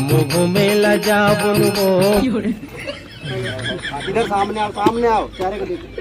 हम घूमेला जाबुन वो। इधर सामने आओ चेहरे को देखो।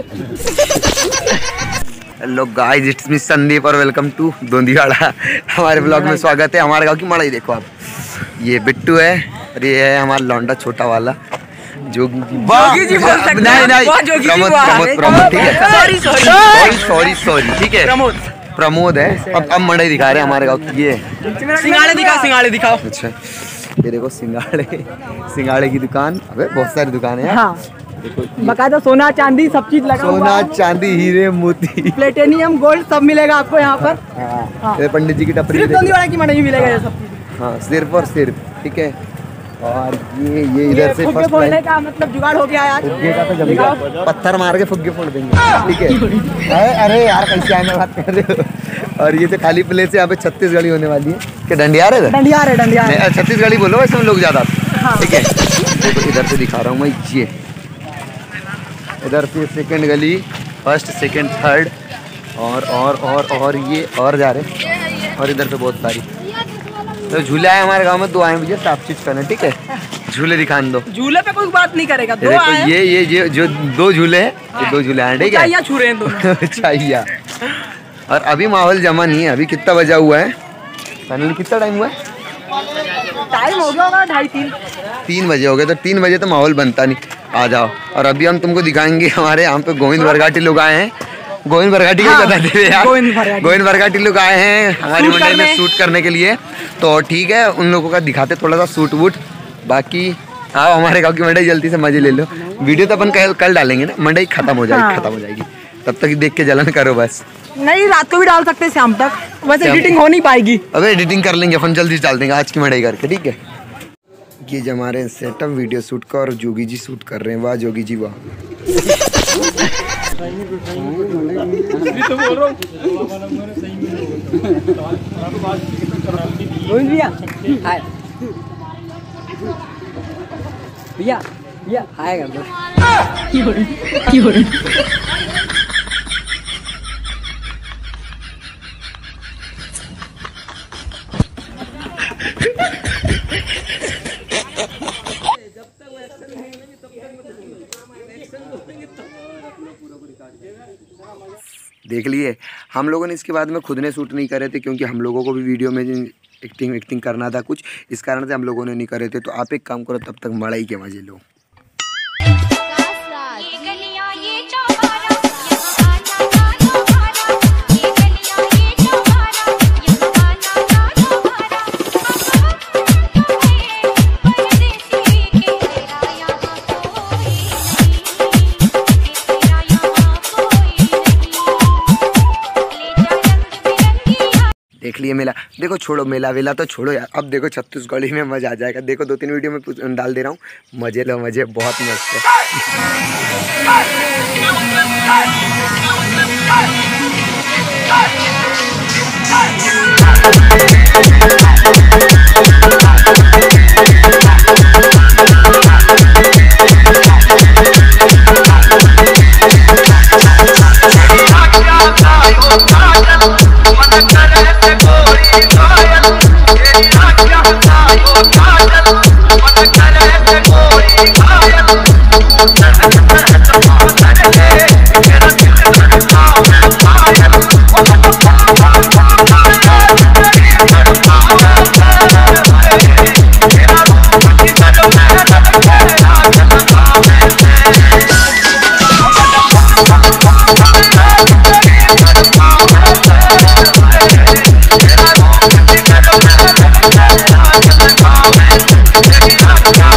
Hello guys, it's me Sandeep और वेलकम टू दोंदीवाड़ा। हमारे ब्लॉग में स्वागत है। हमारे गांव की मड़ाई देखो आप। ये बिट्टू है और ये है हमारा लौंडा छोटा वाला जोगी जी बोल सकते हैं। नहीं प्रमोद ठीक है। सॉरी ठीक है, प्रमोद है। अब मड़ाई दिखा रहे हैं हमारे गाँव की। ये सिंगाड़े दिखाओ। अच्छा ये देखो सिंगाड़े की दुकान। अबे बहुत सारी दुकानें हैं। हाँ। बकायदा सोना चांदी सब चीज लगा। सोना चांदी हीरे मोती प्लेटिनियम गोल्ड सब मिलेगा आपको यहाँ पर। हाँ। पंडित जी की टपरी सिर्फ दोंदीवाड़ा की मड़ई मिलेगा ये सब चीज। हाँ सिर्फ और सिर्फ ठीक है। और ये इधर से फुग्गे फोड़ने का मतलब जुगाड़ हो गया यार। फुग्गे का तो जब पत्थर मार के फुग्गे फोड़ देंगे ठीक है। अरे यार कैसे आने बात कर रहे हो। और ये तो खाली प्लेस से यहाँ पे 36 गाड़ी होने वाली है। क्या डंडियार है? डंडियार 36 गाड़ी बोलो वैसे हम लोग ज्यादा ठीक है। देखो इधर से दिखा रहा हूँ मैं। ये इधर से सेकंड गली, फर्स्ट सेकंड थर्ड और ये और जा रहे। और इधर पे बहुत सारी तो झूले आए हमारे गांव में। 2 आए भैया, साफ चीज करना ठीक है। झूले दिखाने दो। झूले पे कोई बात नहीं करेगा। ये जो 2 झूले हैं, ये 2 झूले आए ठीक है। चाहिए छू रहे हैं दोनों। चाहिए। और अभी माहौल जमा नहीं है। अभी कितना बजा हुआ है फाइनली? कितना टाइम हुआ है? टाइम हो गया होगा 2:30 3 बजे हो गए। तो 3 बजे तो माहौल बनता नहीं। आ जाओ। और अभी हम तुमको दिखाएंगे हमारे यहाँ पे गोविंद बरघाटी लोग आए हैं। गोविंद बरघाटी को बता दे यार। गोविंद बरघाटी लोग आए हैं हमारी मंडली में शूट करने के लिए। तो ठीक है, उन लोगों का दिखाते थोड़ा सा शूट वूट। बाकी आओ हमारे गाँव की मंडई जल्दी से मजे ले लो। वीडियो तो अपन कल डालेंगे ना, मंडई खत्म हो जाएगी। तब तक देख के जलन करो बस। नहीं रात को भी डाल सकते हैं शाम तक। वैसे एडिटिंग हो नहीं पाएगी। अबे एडिटिंग कर लेंगे अपन, जल्दी डाल देंगे आज की मड़ाई करके ठीक है। ये जो हमारे सेटअप वीडियो शूट का और जोगी जी शूट कर रहे हैं। वाह जोगी जी वाह। भैया आएगा देख लिए हम लोगों ने। इसके बाद में खुद ने शूट नहीं करे थे क्योंकि हम लोगों को भी वीडियो में एक्टिंग करना था कुछ, इस कारण से हम लोगों ने नहीं करे थे। तो आप एक काम करो, तब तक मड़ाई के मजे लो। देख लिए मेला। देखो छोड़ो मेला वेला तो छोड़ो यार। अब देखो छत्तीसगढ़ी में मजा आ जाएगा। देखो 2-3 वीडियो में डाल दे रहा हूँ। मजे लो मजे, बहुत मस्त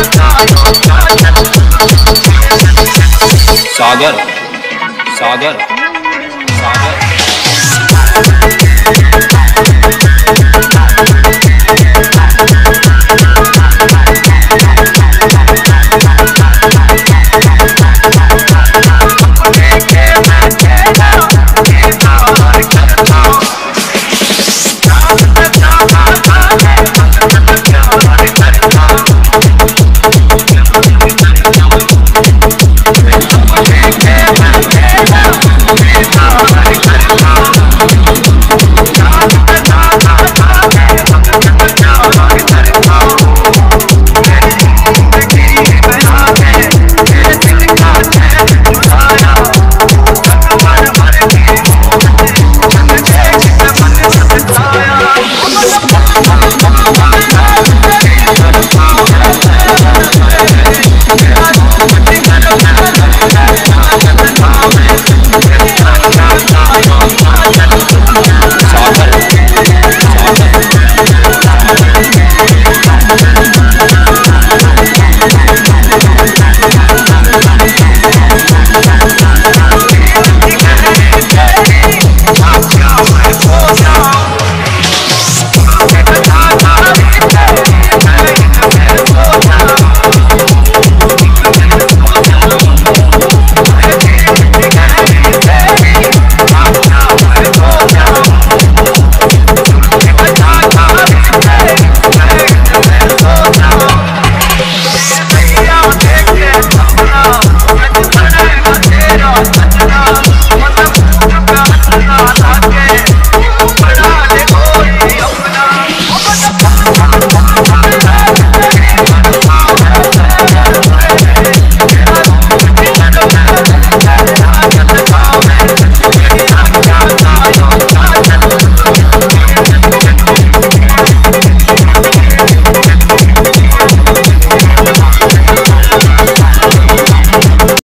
सागर